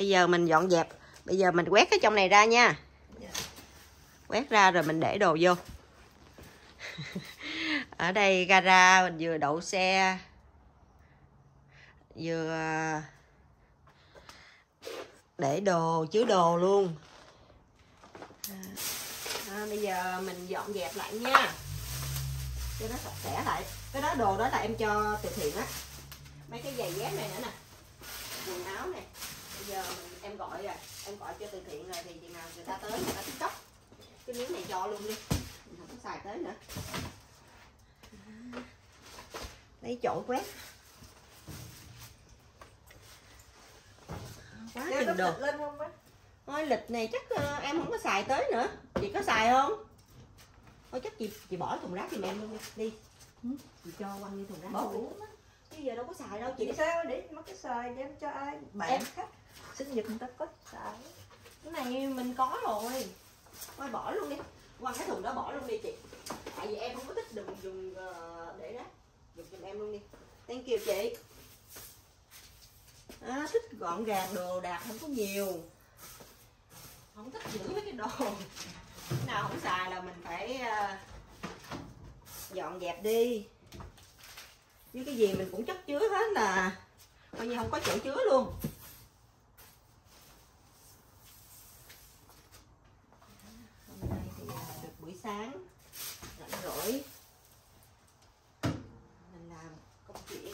Bây giờ mình dọn dẹp. Bây giờ mình quét cái trong này ra nha. Quét ra rồi mình để đồ vô. Ở đây gara mình vừa đậu xe, vừa để đồ, chứa đồ luôn. Bây giờ mình dọn dẹp lại nha, cho nó sạch sẽ lại. Cái đó đồ đó là em cho từ thiện á. Mấy cái giày dép này nữa nè, quần áo này. Bây giờ em gọi rồi, em gọi cho từ thiện rồi, thì chừng nào người ta tới người ta tiktok cái miếng này cho luôn đi, mình không có xài tới nữa. Lấy chổi quét. Quá chừng đồ. Thôi lịch này chắc em không có xài tới nữa. Chị có xài không? Thôi chắc chị bỏ thùng rác giùm em luôn đi. Chị cho quăng đi thùng rác. Bỏ uống á. Chứ giờ đâu có xài đâu chị. Sao để mất cái xài đem cho ai? Bạn khách sinh nhật người ta có xài. Cái này mình có rồi. Thôi bỏ luôn đi. Quăng cái thùng đó bỏ luôn đi chị. Tại vì em không có thích dùng để đó. Dùng giùm em luôn đi. Thank you chị. Thích gọn gàng, đồ đạc không có nhiều. Không thích giữ mấy cái đồ. Cái nào không xài là mình phải dọn dẹp đi. Với cái gì mình cũng chất chứa hết, là coi như không có chỗ chứa luôn. Hôm nay thì được buổi sáng rảnh rỗi mình làm công chuyện.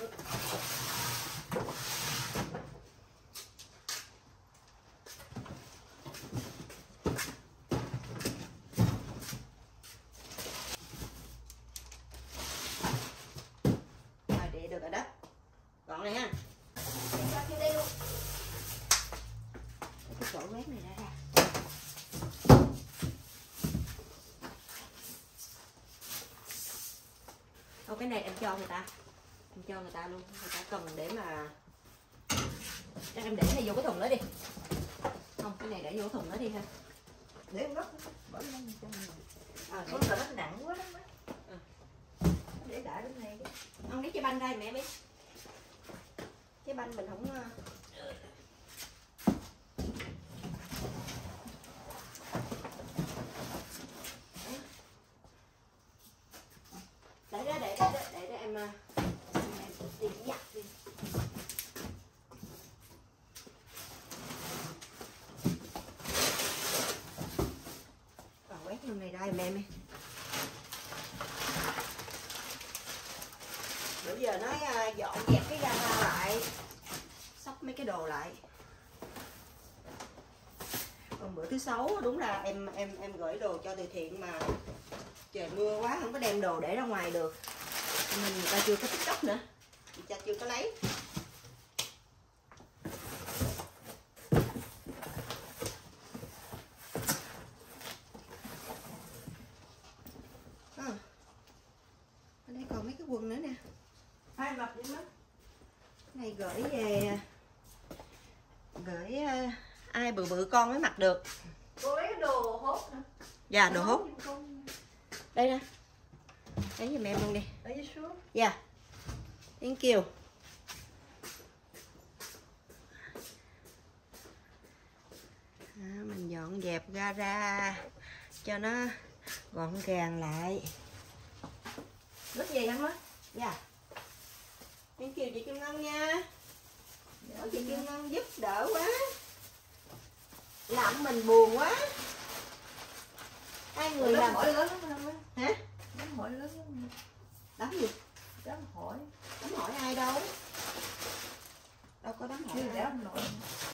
Được rồi đó, gọn này ha. Đây luôn. Cái chỗ quét này ra. Thôi cái này em cho người ta, em cho người ta luôn, người ta cần để mà chắc em để này vô cái thùng đó đi. Không, cái này để vô thùng đó đi ha. Để gấp bỏ lên cho mình. Có là nó nặng quá đó má. Để đại bên này. Ông lấy cái banh ra mẹ biết. Cái banh mình không để em đi giặt đi. Rồi quét luôn này ra giùm em đi. Bữa giờ nói dọn dẹp cái gara lại, xốc mấy cái đồ lại. Còn bữa thứ Sáu đúng là em gửi đồ cho từ thiện mà trời mưa quá không có đem đồ để ra ngoài được, nên người ta chưa có tiktok nữa, người ta chưa có lấy. Ở đây còn mấy cái quần nữa nè. Ai mặc vậy má? Cái này gửi về, gửi ai bự bự con mới mặc được. Cô lấy cái đồ hốt nè. Dạ, đồ hốt. Đây nè. Lấy giùm em luôn đi. Ở dưới xuống. Dạ. Thank you. Mình dọn dẹp gara cho nó gọn gàng lại. Nước gì hả má? Dạ. Thank you chị Kim Ngân nha. Có chị Kim Ngân giúp đỡ quá. Làm mình buồn quá. Hai người làm hỏi lớn lắm má. hả? Đám hỏi lớn lắm. Đám gì? Đám hỏi. Đám hỏi ai đâu? Đâu có đám hỏi. Để ông nội.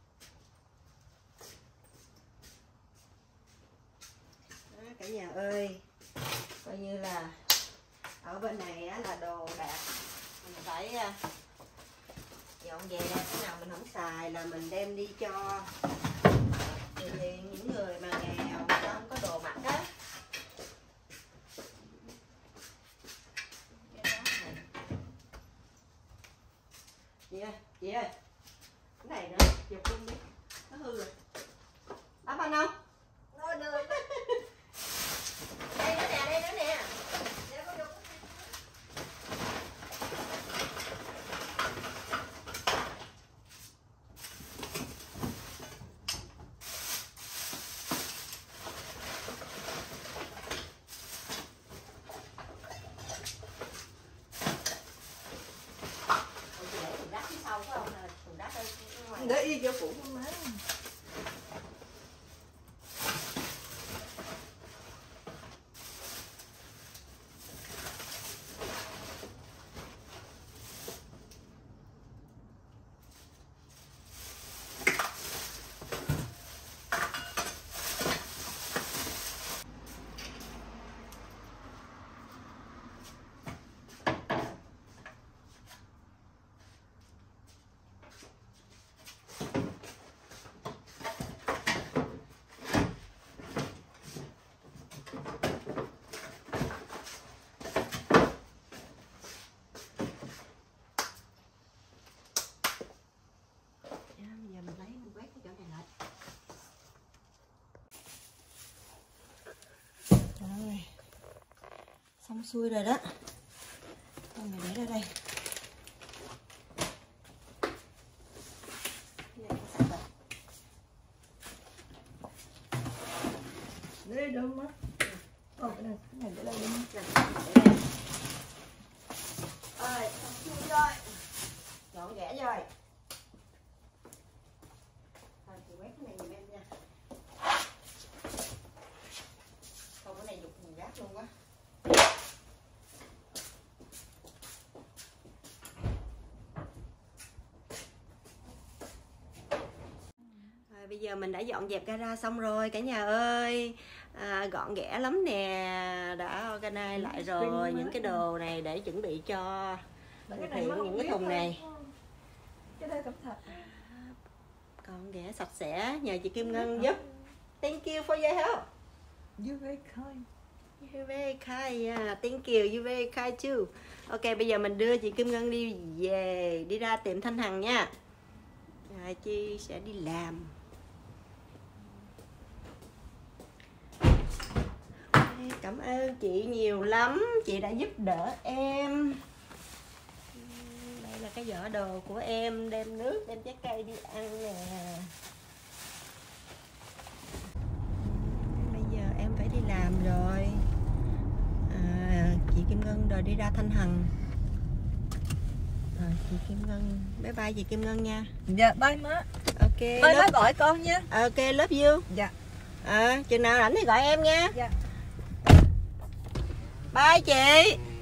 Cả nhà ơi, coi như là ở bên này á, là đồ đạc mình phải dọn dẹp, cái nào mình không xài là mình đem đi cho từ thiện, những người mà nghèo, người ta không có đồ mặc á. Chị ơi, cái này nữa, chụp luôn đi, nó hư rồi. Đắp anh không? Thôi được. Đây nữa nè, đây nữa nè. đi cho phụ con má. Xong xuôi rồi đó. Con này để ra đây. Để đây đâu má. Cái này để đây đi. Rồi, xong xuôi rồi. Gọn ghẽ rồi. Rồi, chị quét cái này giùm em nha. Không, cái này dục mình rác luôn quá. Bây giờ mình đã dọn dẹp gara xong rồi cả nhà ơi. Gọn ghẽ lắm nè, đã organize lại rồi những cái đồ này để chuẩn bị cho thực hiện những cái thùng này. Cái đây cẩn thận. Gọn ghẽ sạch sẽ, nhờ chị Kim Ngân giúp. Thank you for your help. You very kind. You very kind, yeah. Thank you, you very kind too. Ok, bây giờ mình đưa chị Kim Ngân đi ra tiệm Thanh Hằng nha. Rồi chị sẽ đi làm. Cảm ơn chị nhiều lắm, chị đã giúp đỡ em. Đây là cái giỏ đồ của em, đem nước, đem trái cây đi ăn nè. Bây giờ em phải đi làm rồi. Chị Kim Ngân rồi đi ra Thanh Hằng. Rồi chị Kim Ngân, bye bye chị Kim Ngân nha. Dạ bye má. Ok. Bye má gọi con nha. Ok, love you. Dạ. Chừng nào rảnh thì gọi em nha. Dạ. Bye chị.